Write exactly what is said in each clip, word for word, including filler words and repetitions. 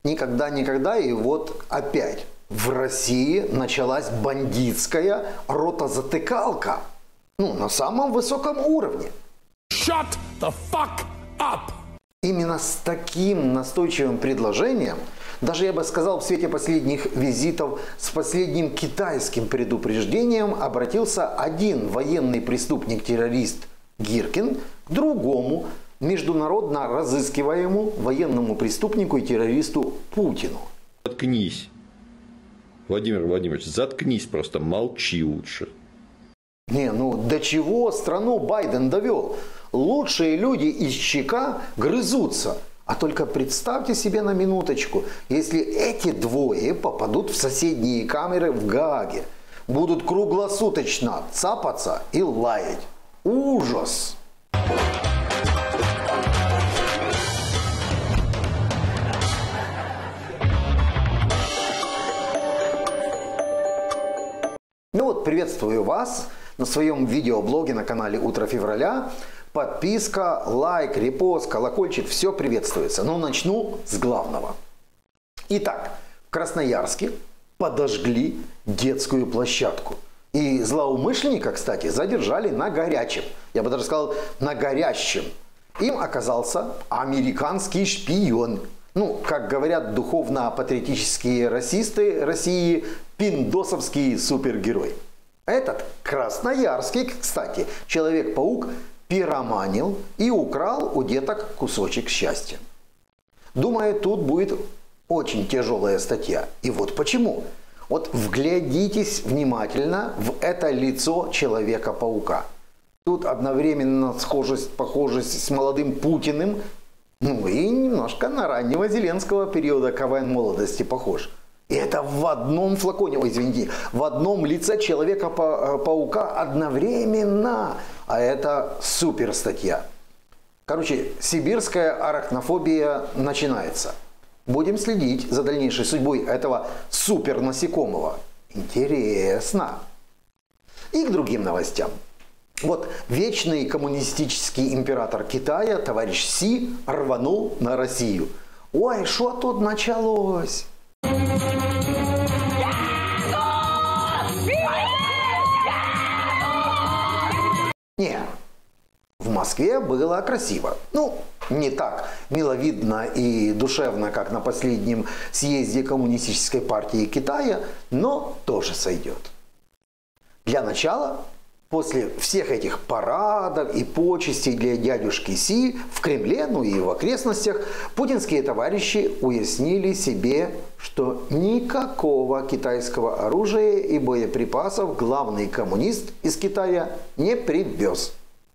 Никогда-никогда, и вот опять в России началась бандитская ротозатыкалка. Ну, на самом высоком уровне. Shut the fuck up! Именно с таким настойчивым предложением, даже я бы сказал в свете последних визитов, с последним китайским предупреждением обратился один военный преступник-террорист Гиркин к другому международно разыскиваемому военному преступнику и террористу Путину. Заткнись. Владимир Владимирович, заткнись просто, молчи лучше. Не, ну до чего страну Байден довел? Лучшие люди из ЧК грызутся. А только представьте себе на минуточку, если эти двое попадут в соседние камеры в Гааге, будут круглосуточно цапаться и лаять. Ужас! Ну вот, приветствую вас на своем видеоблоге на канале «Утро февраля». Подписка, лайк, репост, колокольчик, все приветствуется. Но начну с главного. Итак, в Красноярске подожгли детскую площадку. И злоумышленника, кстати, задержали на горячем. Я бы даже сказал, на горящем. Им оказался американский шпион. Ну, как говорят духовно-патриотические расисты России, пиндосовский супергерой. Этот красноярский, кстати, Человек-паук пироманил и украл у деток кусочек счастья. Думаю, тут будет очень тяжелая статья. И вот почему. Вот вглядитесь внимательно в это лицо Человека-паука. Тут одновременно схожесть, похожесть с молодым Путиным, ну и немножко на раннего Зеленского периода КВН молодости похож. И это в одном флаконе, ой, извините, в одном лице Человека-паука одновременно. А это супер статья. Короче, сибирская арахнофобия начинается. Будем следить за дальнейшей судьбой этого супер насекомого. Интересно. И к другим новостям. Вот вечный коммунистический император Китая, товарищ Си, рванул на Россию. Ой, что тут началось? Не, в Москве было красиво. Ну, не так миловидно и душевно, как на последнем съезде Коммунистической партии Китая, но тоже сойдет. Для начала, после всех этих парадов и почестей для дядюшки Си в Кремле, ну и в окрестностях, путинские товарищи уяснили себе, что никакого китайского оружия и боеприпасов главный коммунист из Китая не привез.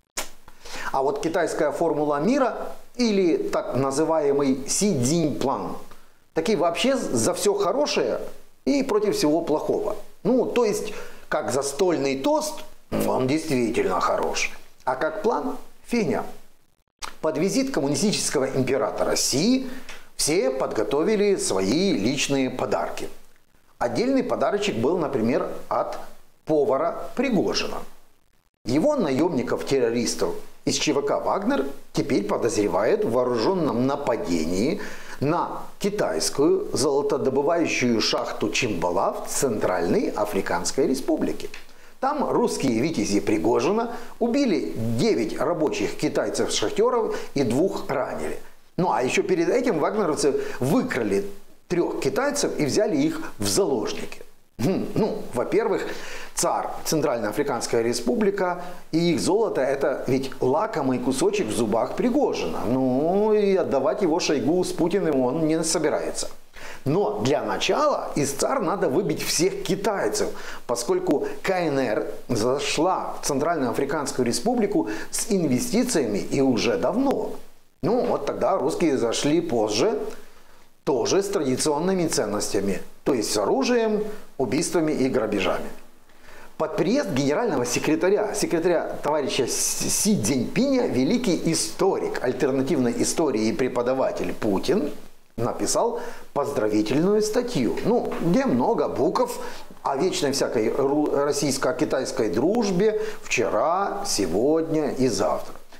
А вот китайская формула мира, или так называемый Си Цзиньплан, таки вообще за все хорошее и против всего плохого. Ну, то есть, как застольный тост, он действительно хорош. А как план – фигня. Под визит коммунистического императора Си все подготовили свои личные подарки. Отдельный подарочек был, например, от повара Пригожина. Его наемников-террористов из ЧВК «Вагнер» теперь подозревают в вооруженном нападении на китайскую золотодобывающую шахту Чимбала в Центральной Африканской Республике. Там русские витязи Пригожина убили девять рабочих китайцев-шахтеров и двух ранили. Ну а еще перед этим вагнеровцы выкрали трех китайцев и взяли их в заложники. Ну, во-первых, ЦАР, Центральноафриканская Республика, и их золото – это ведь лакомый кусочек в зубах Пригожина. Ну и отдавать его Шойгу с Путиным он не собирается. Но для начала из ЦАР надо выбить всех китайцев, поскольку КНР зашла в Центральноафриканскую Республику с инвестициями и уже давно. Ну вот тогда русские зашли позже, тоже с традиционными ценностями, то есть с оружием, убийствами и грабежами. Под приезд генерального секретаря, секретаря товарища Си Цзиньпиня, великий историк альтернативной истории и преподаватель Путин написал поздравительную статью, ну, где много букв о вечной всякой российско-китайской дружбе вчера, сегодня и завтра.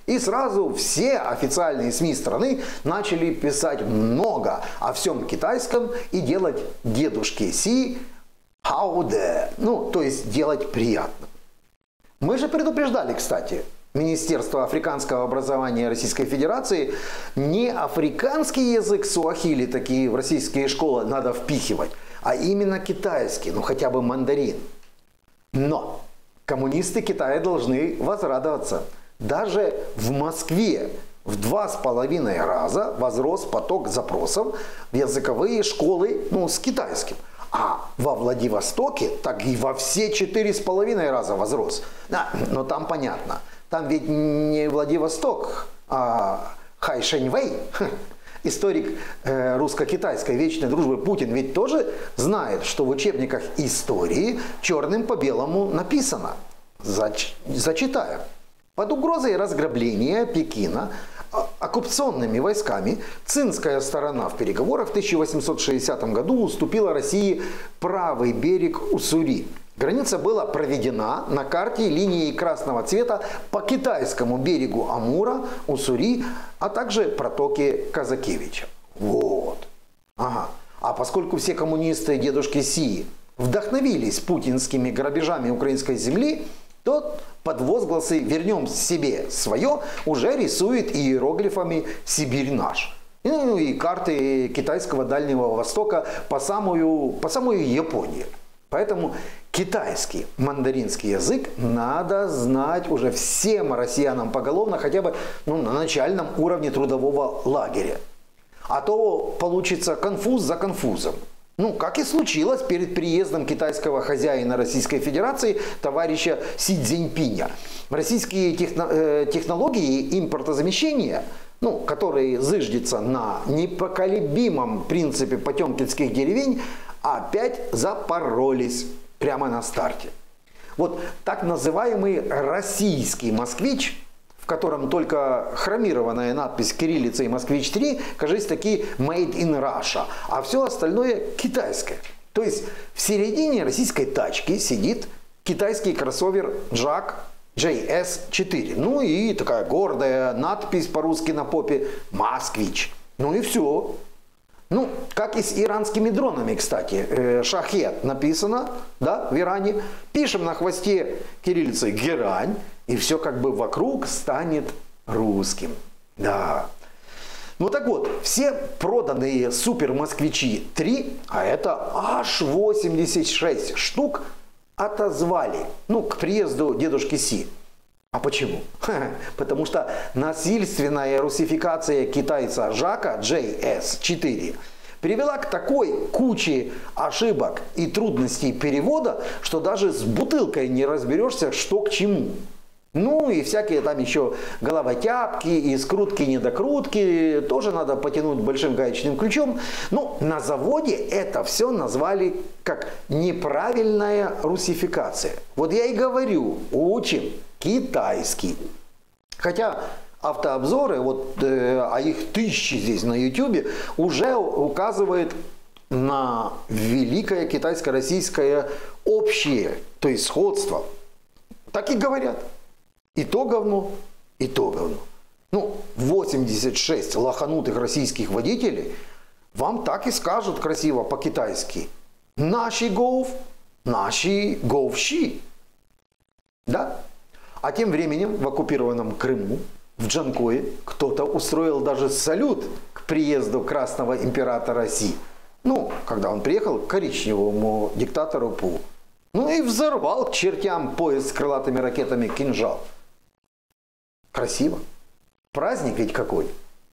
И сразу все официальные СМИ страны начали писать много о всем китайском и делать дедушке Си хауде, ну, то есть делать приятно. Мы же предупреждали, кстати, Министерство африканского образования Российской Федерации, не африканский язык суахили такие в российские школы надо впихивать, а именно китайский, ну хотя бы мандарин. Но коммунисты Китая должны возрадоваться. Даже в Москве в два с половиной раза возрос поток запросов в языковые школы, ну, с китайским. А во Владивостоке так и во все четыре с половиной раза возрос. А, но там понятно. Там ведь не Владивосток, а Хайшэньвэй. Историк э, русско-китайской вечной дружбы Путин ведь тоже знает, что в учебниках истории черным по белому написано. Зач... Зачитаю. Под угрозой разграбления Пекина оккупационными войсками цинская сторона в переговорах в тысяча восемьсот шестидесятом году уступила России правый берег Уссури. Граница была проведена на карте линией красного цвета по китайскому берегу Амура, Уссури, а также протоки Казакевича. Вот. Ага. А поскольку все коммунисты дедушки Си вдохновились путинскими грабежами украинской земли, то под возгласы «вернем себе свое» уже рисует иероглифами «Сибирь наш». Ну и карты китайского Дальнего Востока по самую, по самую Японию. Поэтому китайский мандаринский язык надо знать уже всем россиянам поголовно, хотя бы ну, на начальном уровне трудового лагеря. А то получится конфуз за конфузом. Ну, как и случилось перед приездом китайского хозяина Российской Федерации, товарища Си Цзиньпиня. Российские техно, э, технологии импортозамещения, ну, которые зыждятся на непоколебимом принципе потемкинских деревень, опять запоролись прямо на старте. Вот так называемый российский москвич, в котором только хромированная надпись кириллицей «Москвич три», кажется, такие «Made in Russia», а все остальное китайское. То есть в середине российской тачки сидит китайский кроссовер Джак джей эс четыре. Ну и такая гордая надпись по-русски на попе «Москвич». Ну и все. Ну, как и с иранскими дронами, кстати. «Шахет» написано, да, в Иране. Пишем на хвосте кириллицей «Герань». И все как бы вокруг станет русским. Да. Ну так вот, все проданные супер москвичи три, а это аж восемьдесят шесть штук, отозвали. Ну, к приезду дедушки Си. А почему? Ха-ха. Потому что насильственная русификация китайца Жака джей эс четыре привела к такой куче ошибок и трудностей перевода, что даже с бутылкой не разберешься, что к чему. Ну и всякие там еще головотяпки и скрутки-недокрутки тоже надо потянуть большим гаечным ключом. Ну, на заводе это все назвали как неправильная русификация. Вот я и говорю, учим китайский. Хотя автообзоры, вот, э, а их тысячи здесь на ютубе, уже указывают на великое китайско-российское общее, то есть сходство. Так и говорят. И то говно, и то говно. Ну, восемьдесят шесть лоханутых российских водителей вам так и скажут красиво по-китайски. Наши гоув, наши гоувщи. Да? А тем временем в оккупированном Крыму, в Джанкое, кто-то устроил даже салют к приезду красного императора Си. Ну, когда он приехал к коричневому диктатору Пу. Ну и взорвал к чертям поезд с крылатыми ракетами «Кинжал». Красиво. Праздник ведь какой.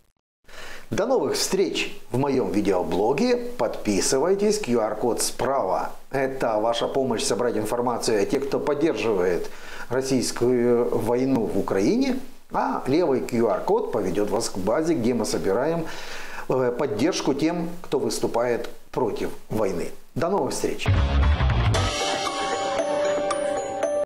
До новых встреч в моем видеоблоге. Подписывайтесь. ку ар код справа. Это ваша помощь собрать информацию о тех, кто поддерживает российскую войну в Украине. А левый ку ар код поведет вас к базе, где мы собираем поддержку тем, кто выступает против войны. До новых встреч.